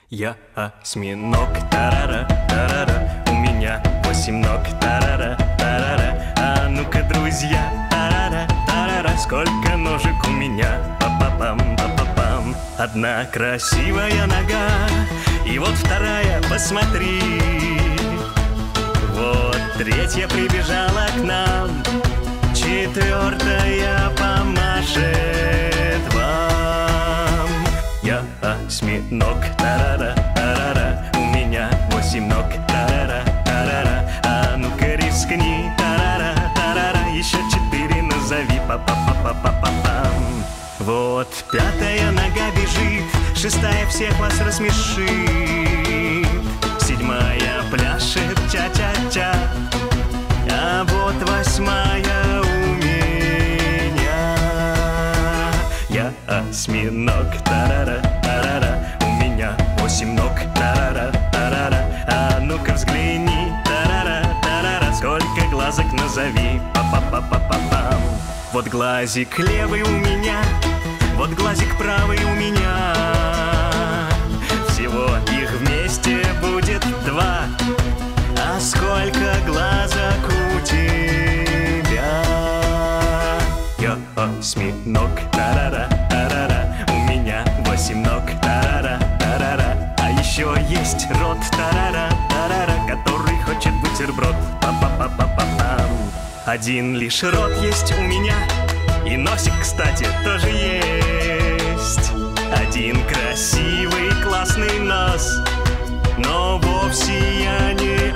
Я осьминог, тарара, тарара, у меня 8 ног, тарара, тарара. А ну-ка, друзья, тарара, тарара, сколько ножек у меня, па-па-пам, па-па-пам. Одна красивая нога, и вот вторая, посмотри. Вот третья прибежала к нам, четвертая помашет вам. Я осьминог, тарара, тарара, у меня 8 ног, тарара, тарара. А ну-ка рискни, тарара, тарара, еще 4 назови, па-па-па-па-па-па-пам. Вот пятая нога бежит, шестая всех вас рассмешит, седьмая пляшет ча-ча-ча, а вот восьмая у меня. Я осьминог, тарара, тарара, у меня 8 ног, тарара, тарара. А ну-ка взгляни, тарара, тарара, сколько глазок назови, па-па-па-па-па-пам. Вот глазик левый у меня, вот глазик правый у меня, всего их вместе будет 2. А сколько глазок у тебя? Я осьминог, тарара, тарара, у меня 8 ног, тарара, тарара. А еще есть рот, тарара, тарара, который хочет бутерброд, па-па-па-па-па-пам. Один лишь рот есть у меня, и носик, кстати, тоже есть. Один красивый, классный нос, но вовсе я не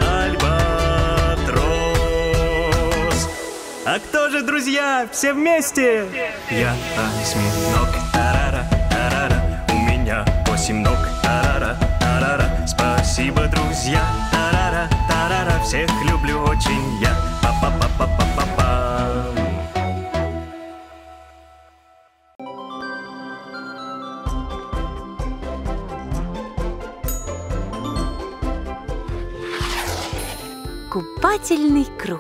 альбатрос. А кто же, друзья, все вместе? Я осьминог, тарара, тарара, у меня 8 ног, тарара, тарара. Спасибо, друзья, тарара, тарара, всех люблю очень я, па-па-па-па-па-па-пам. Купательный круг.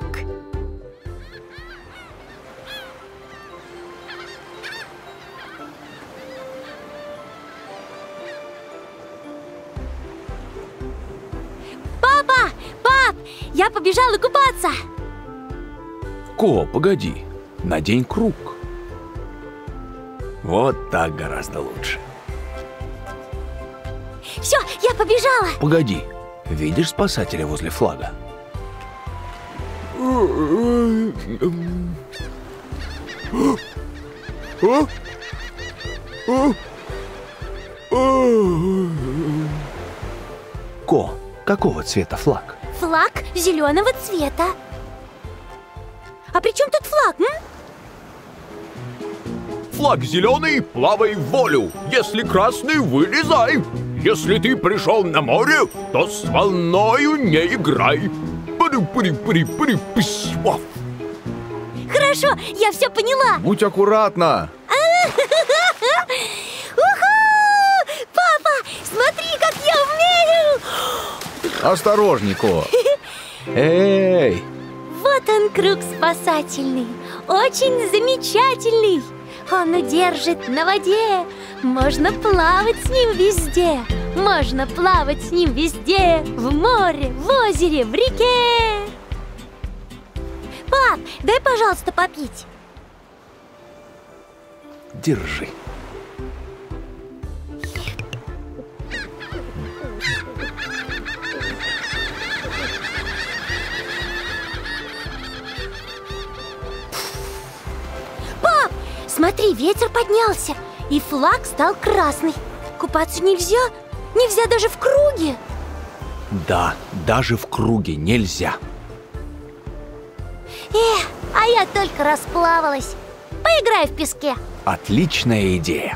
Папа! Пап! Я побежала купаться! Ко, погоди, надень круг. Вот так гораздо лучше. Все, я побежала! Погоди, видишь спасателя возле флага? Ко, какого цвета флаг? Флаг зеленого цвета. А при чем тут флаг, м? Флаг зеленый, плавай в волю. Если красный, вылезай. Если ты пришел на море, то с волною не играй. Хорошо, я все поняла. Будь аккуратна. Уху! Папа, смотри, как я умею! Осторожней, Ко. Эй! Вот он, круг спасательный, очень замечательный. Он удержит на воде. Можно плавать с ним везде. Можно плавать с ним везде. В море, в озере, в реке. Пап, дай, пожалуйста, попить. Держи. Пап, смотри, ветер поднялся, и флаг стал красный. Купаться нельзя? Нельзя даже в круге? Да, даже в круге нельзя. А я только расплавалась. Поиграй в песке. Отличная идея.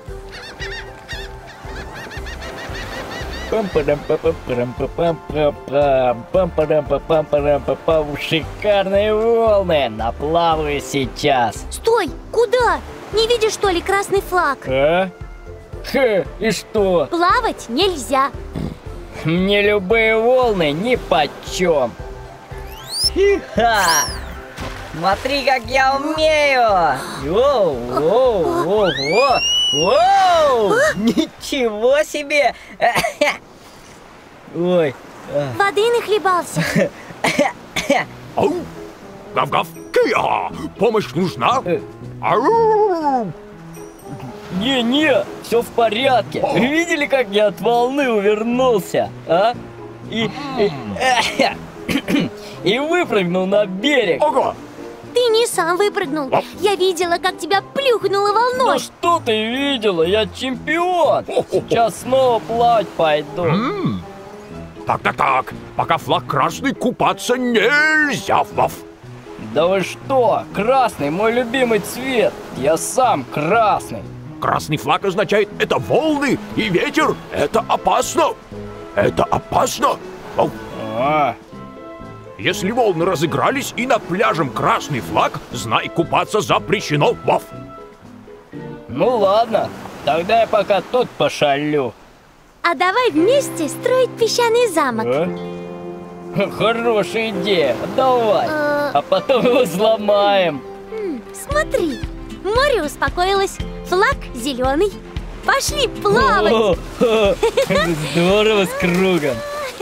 Шикарные волны! Наплаваю сейчас. Стой! Куда? Не видишь, что ли, красный флаг? А? И что? Плавать нельзя. Мне любые волны нипочем. Хи-ха! Смотри, как я умею! Вау! Ничего себе! Ой. Воды нахлебался. Ау! Гав-гав! Кия! Помощь нужна? Ау! Не, все в порядке. Вы видели, как я от волны увернулся, а? И выпрыгнул на берег. Ага! Ты не сам выпрыгнул. Я видела, как тебя плюхнуло Ну волной. что ты видела? Я чемпион. Сейчас снова плавать пойду. Так. Пока флаг красный, купаться нельзя, Вов. Да вы что? Красный мой любимый цвет. Я сам красный. Красный флаг означает это волны и ветер. Это опасно. Это опасно. Вов. Если волны разыгрались и над пляжем красный флаг, знай, купаться запрещено, Вов. Ну ладно, тогда я пока тут пошалю. А давай вместе строить песчаный замок. Хорошая идея, давай. Э. А потом его взломаем. Смотри, море успокоилось, флаг зеленый. Пошли плавать. Здорово с кругом.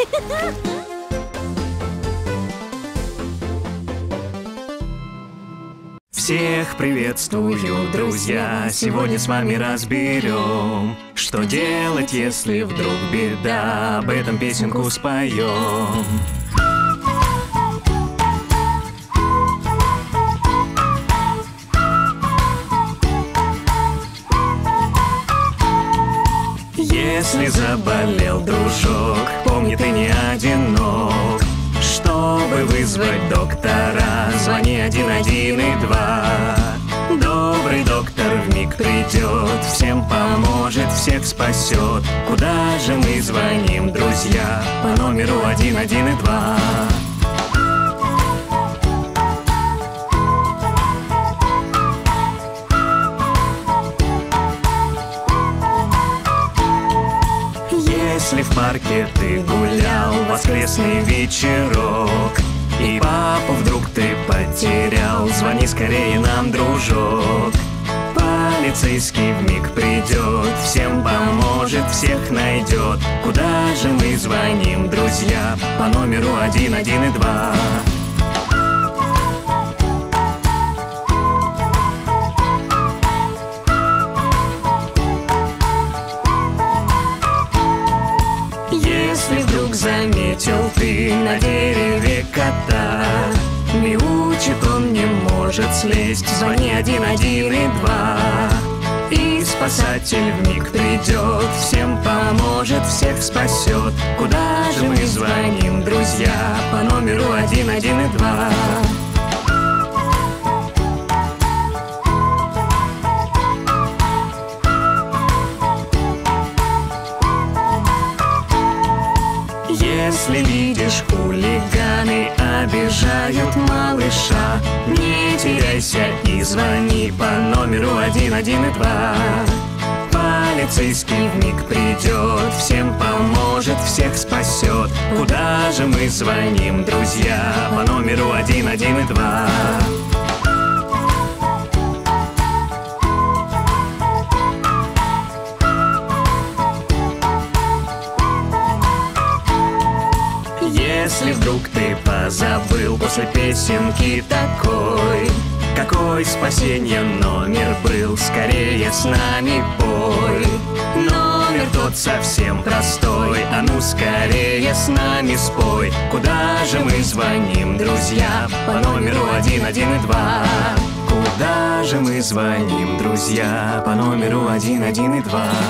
Всех приветствую, друзья! Сегодня с вами разберем, что делать, если вдруг беда. Об этом песенку споем. Если заболел дружок, помни, ты не одинок. Чтобы вызвать доктора, звони 112. Добрый доктор вмиг придет, всем поможет, всех спасет. Куда же мы звоним, друзья? По номеру 112. Если в парке ты гулял, воскресный вечерок, и папу вдруг ты потерял, звони скорее нам, дружок. Полицейский вмиг придет, всем поможет, всех найдет. Куда же мы звоним, друзья? По номеру 112. Если вдруг заметил ты на дереве кота, мяучит он, не может слезть, звони 112. И спасатель вмиг придет, всем поможет, всех спасет. Куда же мы звоним, друзья? По номеру 112. Если видишь, хулиганы обижают малыша, не теряйся и звони по номеру 112. Полицейский вмиг придет, всем поможет, всех спасет. Куда же мы звоним, друзья? По номеру 112. Если вдруг ты позабыл после песенки такой, какой спасенье номер был, скорее с нами пой. Номер тот совсем простой, а ну скорее с нами спой. Куда же мы звоним, друзья? По номеру 112. Куда же мы звоним, друзья? По номеру 112.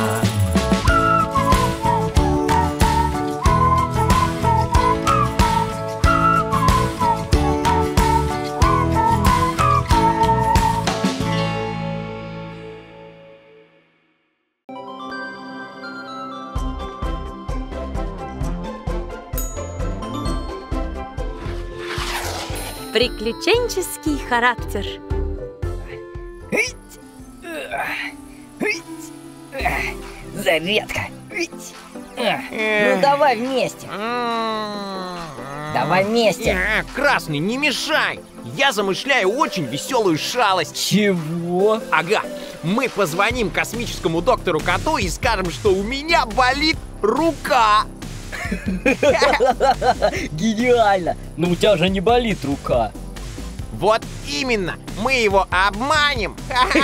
Приключенческий характер. Зарядка. Ну давай вместе. Давай вместе. Красный, не мешай! Я замышляю очень веселую шалость. Чего? Ага, Мы позвоним космическому доктору Коту и скажем, что у меня болит рука. Гениально! Но у тебя же не болит рука. Вот именно, мы его обманем.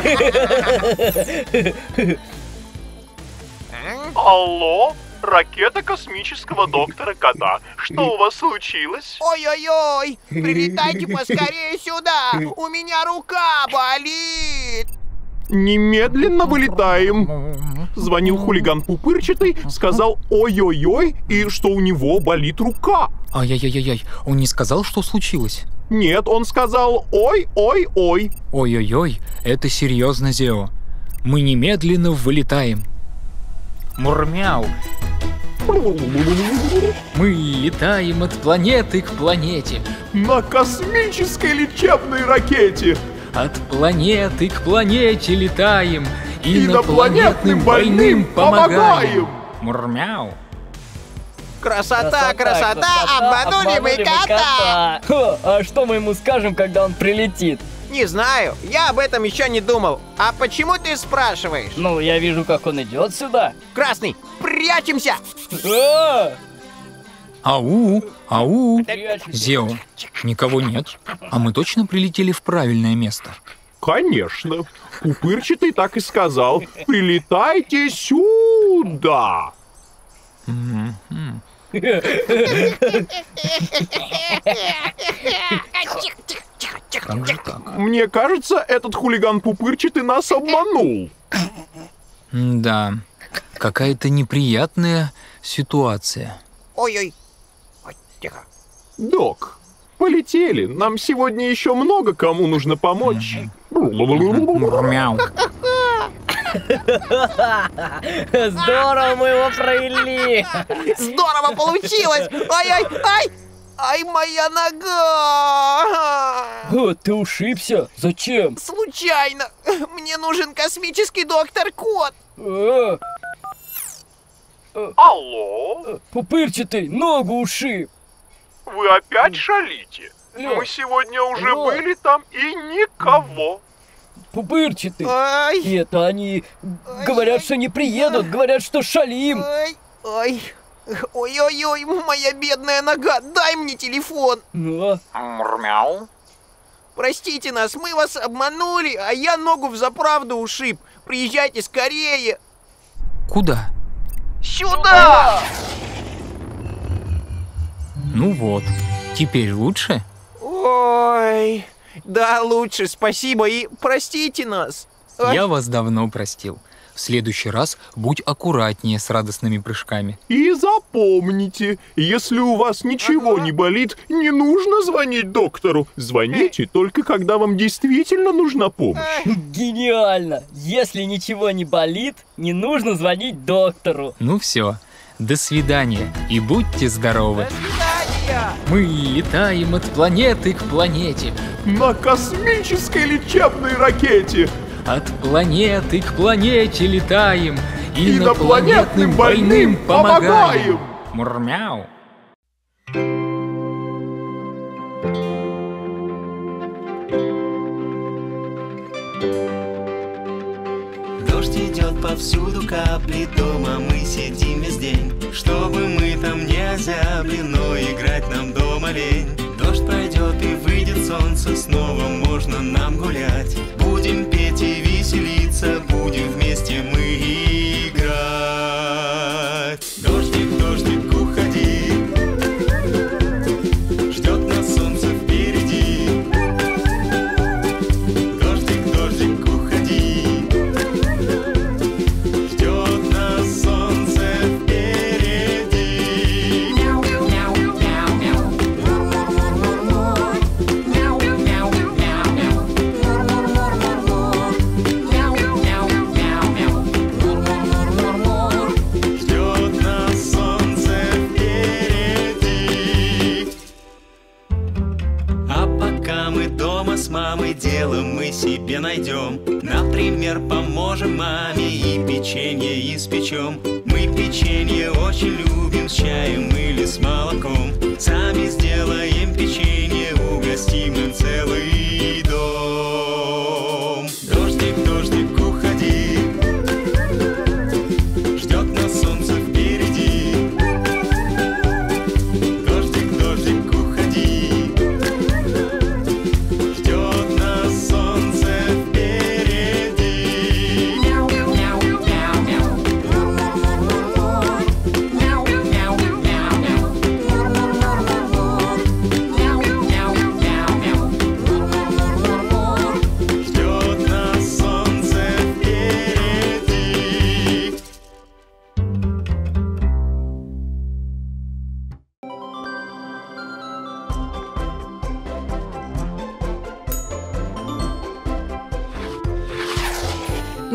Алло, ракета космического доктора Кота. Что у вас случилось? Ой-ой-ой, прилетайте поскорее сюда, у меня рука болит. Немедленно вылетаем. Звонил хулиган Пупырчатый, сказал ой-ой-ой, и что у него болит рука. Ай-яй-яй-яй, он не сказал, что случилось? Нет, он сказал ой-ой-ой. Ой-ой-ой, это серьезно, Зео. Мы немедленно вылетаем. Мурмяу. Мы летаем от планеты к планете. На космической лечебной ракете. От планеты к планете летаем. Инопланетным больным помогаем. Мурмяу. Красота, обманули мы кота. А что мы ему скажем, когда он прилетит? Не знаю, я об этом еще не думал. А почему ты спрашиваешь? Ну, я вижу, как он идет сюда. Красный, прячемся! Ау, ау. Зео, никого нет. А мы точно прилетели в правильное место? Конечно. Пупырчатый так и сказал. Прилетайте сюда. Мне кажется, этот хулиган Пупырчатый нас обманул. Да, какая-то неприятная ситуация. Ой-ой. Ой, тихо. Док, полетели. Нам сегодня еще много кому нужно помочь. Мяу. Здорово мы его провели. Здорово получилось. Ай-ай-ай. Ай, моя нога! О, ты ушибся? Зачем? Случайно. Мне нужен космический доктор Кот. Алло? Пупырчатый, ногу ушиб. Вы опять шалите? Мы сегодня уже были там и никого. Пупырчатый. Ай. И это они говорят, что не приедут, говорят, что шалим. Ай, ай. Ой-ой-ой, моя бедная нога, дай мне телефон. Мурмяу. Простите нас, мы вас обманули, а я ногу взаправду ушиб. Приезжайте скорее. Куда? Сюда! Ну вот, теперь лучше? Ой, да, лучше, спасибо и простите нас. Я вас давно простил. В следующий раз будь аккуратнее с радостными прыжками. И запомните, если у вас ничего не болит, не нужно звонить доктору. Звоните только когда вам действительно нужна помощь. Гениально! Если ничего не болит, не нужно звонить доктору. Ну все, до свидания и будьте здоровы. До свидания! Мы летаем от планеты к планете. На космической лечебной ракете. От планеты к планете летаем. Инопланетным больным помогаем. Мурмяу. Дождь идет повсюду, капли, дома мы сидим весь день. Чтобы мы там не озябли, но играть нам дома лень. Дождь пройдет и выйдет солнце, снова можно нам гулять. Будем петь и веселиться, будем вместе мы играть. Дождик, дождик, уходи, ждет нас солнце впереди. Дождик, дождик, уходи, ждет нас солнце впереди. Ждет нас солнце впереди. А пока мы дома с мамой, дело мы себе найдем. Например, поможем маме и печенье испечем. Мы печенье очень любим с чаем или с молоком. Сами сделаем печенье, угостим им целый дом. Дождик, дождик, уходи,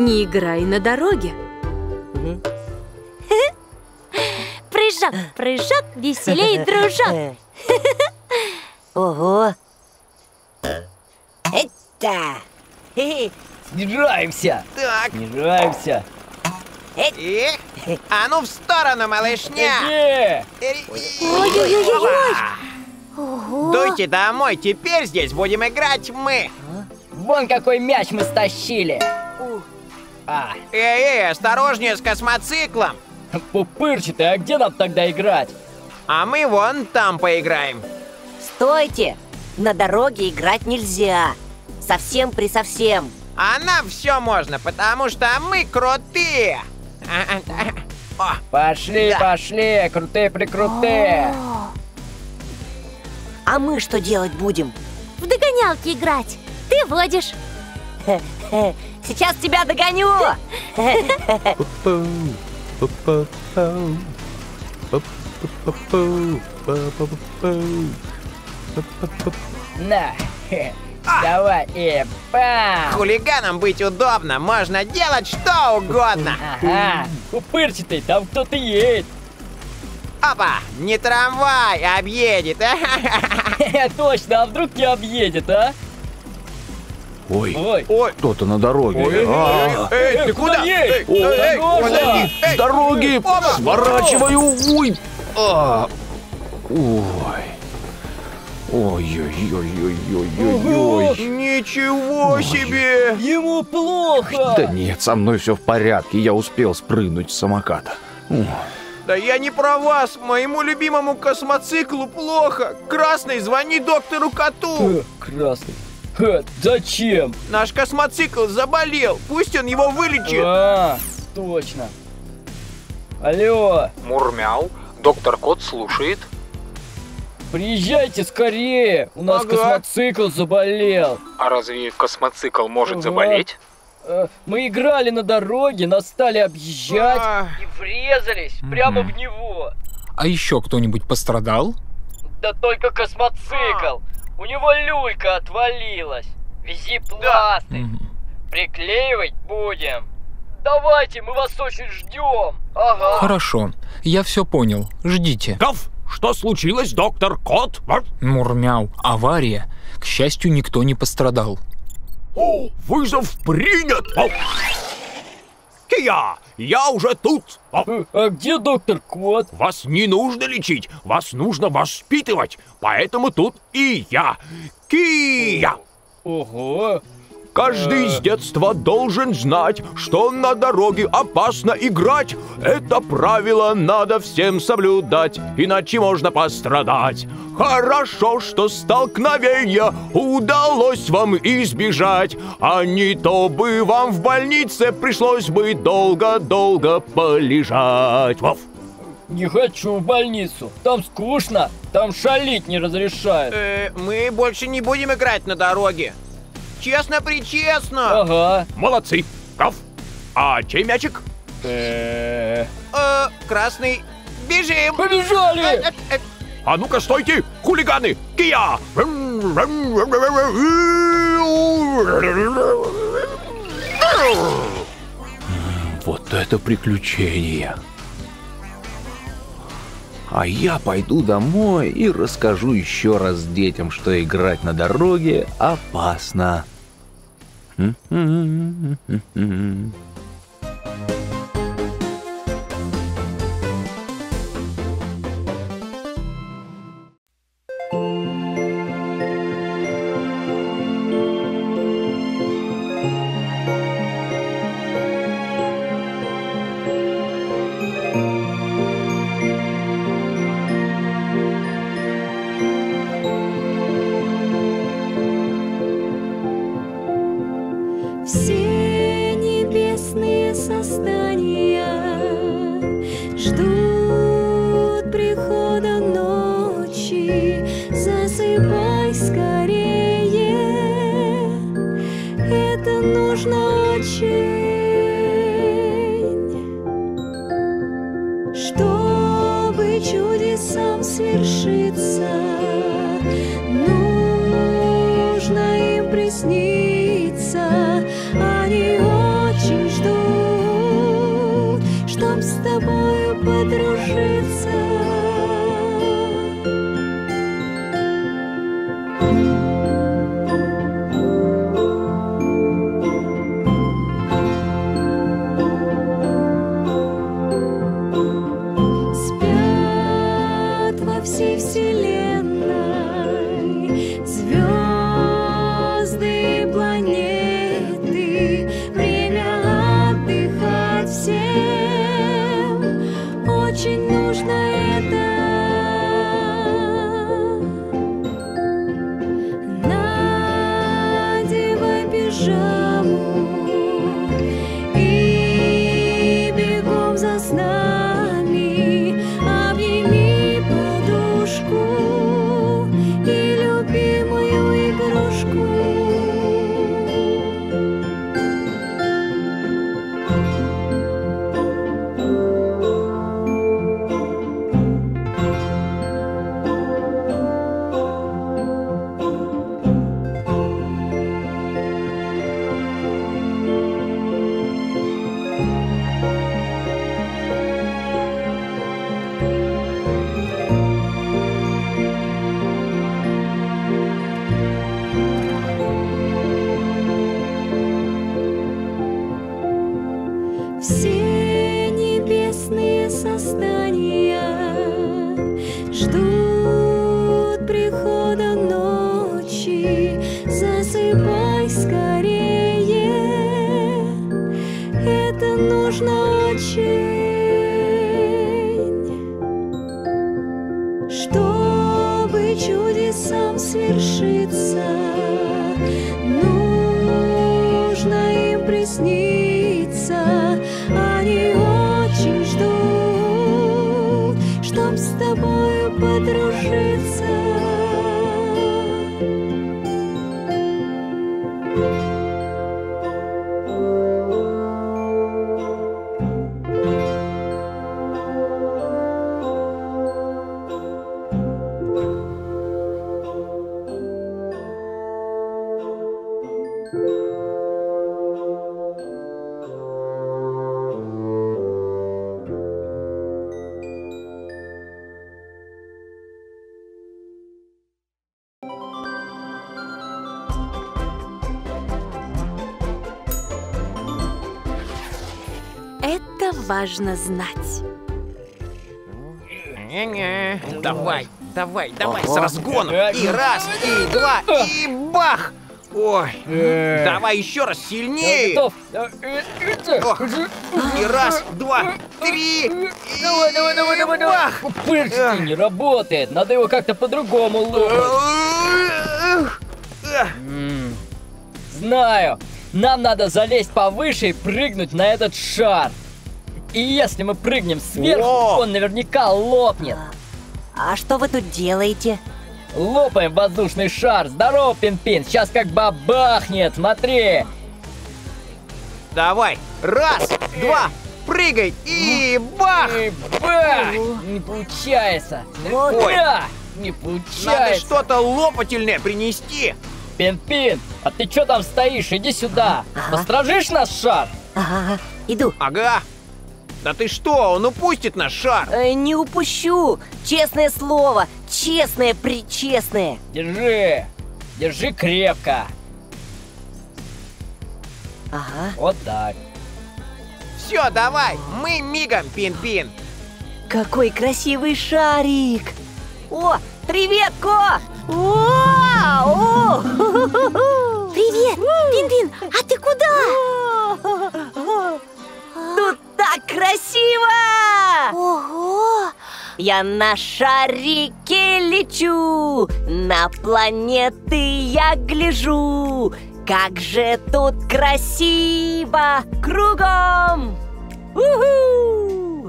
не играй на дороге. Прыжок, прыжок, веселей, дружок. Ого! Это! Снижаемся! Так, Снижаемся! а ну в сторону, малышня! Ой-ой-ой-ой! Ого! Дуйте домой, теперь здесь будем играть мы! Вон какой мяч мы стащили! Эй, осторожнее с космоциклом! Пупырчатый, а где нам тогда играть? А мы вон там поиграем. Стойте! На дороге играть нельзя. Совсем присовсем. А нам все можно, потому что мы крутые. Пошли, Да. пошли, крутые-прикрутые! А мы что делать будем? В догонялки играть. Ты водишь. Сейчас тебя догоню! На! Давай, и бам! Хулиганам быть удобно, можно делать что угодно. Ага! Пупырчатый, там кто-то едет! Опа, не трамвай, объедет. Точно, а вдруг не объедет, а? Ой, Ой! кто-то на дороге. Эй, ты куда? едешь? Эй, Осторожно! подожди. С дороги сворачиваю. Ой. Ой. Ой-ой-ой-ой-ой-ой-ой. Ничего себе! Ему плохо! Да нет, со мной все в порядке. Я успел спрыгнуть с самоката. Да я не про вас, моему любимому космоциклу плохо. Красный, звони доктору Коту. Красный. Зачем? Наш космоцикл заболел, пусть он его вылечит. Точно. Алло, Мурмяу, доктор Кот слушает. приезжайте скорее, у нас Ага. космоцикл заболел. А разве космоцикл может Ага. заболеть? Мы играли на дороге, нас стали объезжать А. и врезались прямо в него. А еще кто-нибудь пострадал? Да только космоцикл. У него люлька отвалилась. Вези пластырь. Приклеивать будем. Давайте, мы вас очень ждем. Ага. Хорошо, я все понял. Ждите. Гав, что случилось, доктор Кот? Мурмяу, авария. К счастью, никто не пострадал. О, вызов принят! Кия, я уже тут! А где доктор Кот? Вас не нужно лечить, вас нужно воспитывать, поэтому тут и я. Кия! Ого. Каждый с детства должен знать, что на дороге опасно играть. Это правило надо всем соблюдать, иначе можно пострадать. Хорошо, что столкновения удалось вам избежать, а не то бы вам в больнице пришлось бы долго-долго полежать. Вов. Не хочу в больницу. Там скучно. Там шалить не разрешают. Мы больше не будем играть на дороге. Честно-причестно. Ага. Молодцы. Гав. А чей мячик? Красный, бежим. Побежали! А ну-ка, стойте, хулиганы! Кия! Вот это приключение. А я пойду домой и расскажу еще раз детям, что играть на дороге опасно. Все небесные создания ждут прихода ночи. Засыпай скорее, это нужно очень, чтобы чудесам свершиться. Нужно им присниться. Они очень ждут ждут прихода ночи. Засыпай скорее, это нужно очень, чтобы чудесам свершиться. Нужно им присниться, они очень ждут, чтоб с тобою подружиться. Это важно знать. Давай, с разгону. И раз, и два, и бах! Ой, давай еще раз сильнее. Готов. И раз, два, три, и Давай. бах! Пырчики не работает, надо его как-то по-другому лопать. Знаю, нам надо залезть повыше и прыгнуть на этот шар. И если мы прыгнем сверху, он наверняка лопнет. А что вы тут делаете? Лопаем воздушный шар. Здорово, Пин-Пин, сейчас как бабахнет, смотри. Давай, раз, два, прыгай и бах! И бах! Не получается. Ой. Да, не получается. Надо что-то лопательное принести. Пин-Пин, а ты чё там стоишь? Иди сюда. Постражишь наш шар? Ага, иду. Ага. Да ты что, он упустит наш шар? Не упущу. Честное слово. Честное-пречестное. Держи. Держи крепко. Ага. Вот так. Все, давай, мы мигом, Пин-Пин. Какой красивый шарик. О, привет, Ко! Вау! Привет, Пин-Пин, а ты куда? Тут так красиво! Ого! Я на шарике лечу, на планеты я гляжу. Как же тут красиво кругом! У-ху!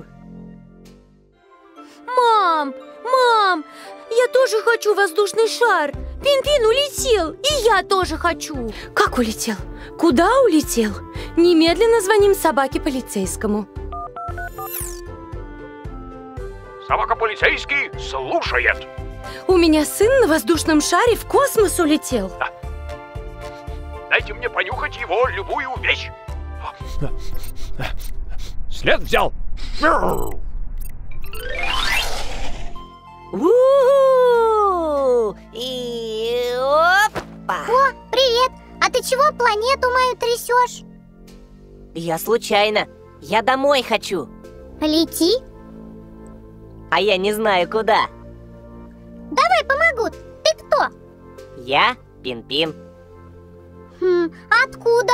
Мам, я тоже хочу воздушный шар. Пин-Пин улетел, и я тоже хочу. Как улетел? Куда улетел? Немедленно звоним собаке полицейскому. Собака полицейский слушает. У меня сын на воздушном шаре в космос улетел. Дайте мне понюхать его любую вещь. След взял. У-ху! И опа! О, привет! А ты чего планету мою трясешь? Я случайно. Я домой хочу. Лети. А я не знаю куда. Давай помогу. Ты кто? Я Пин-Пин. Откуда?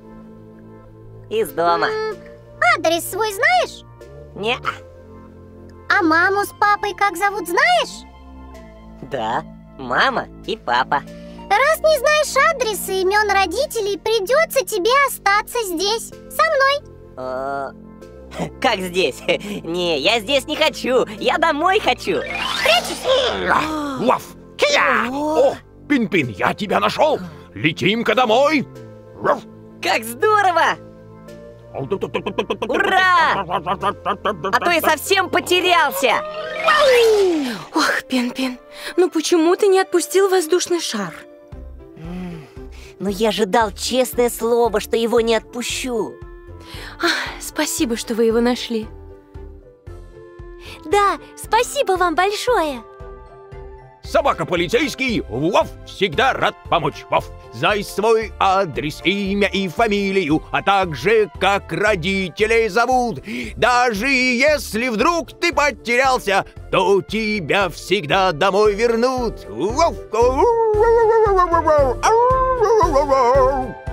Из дома. Адрес свой знаешь? Не. А маму с папой как зовут, знаешь? Да, мама и папа. Раз не знаешь адреса и имен родителей, придется тебе остаться здесь, со мной. Как здесь? Не, я здесь не хочу. Я домой хочу. Лав! О, Пин-Пин, я тебя нашел. Летим-ка домой. Как здорово! Ура! А то я совсем потерялся. Ох, Пин-Пин, ну почему ты не отпустил воздушный шар? Но я же дал честное слово, что его не отпущу. Спасибо, что вы его нашли. Да, спасибо вам большое. собака полицейский, Вов, всегда рад помочь, Вов. Знай свой адрес, имя и фамилию, а также как родителей зовут. Даже если вдруг ты потерялся, то тебя всегда домой вернут. Вов.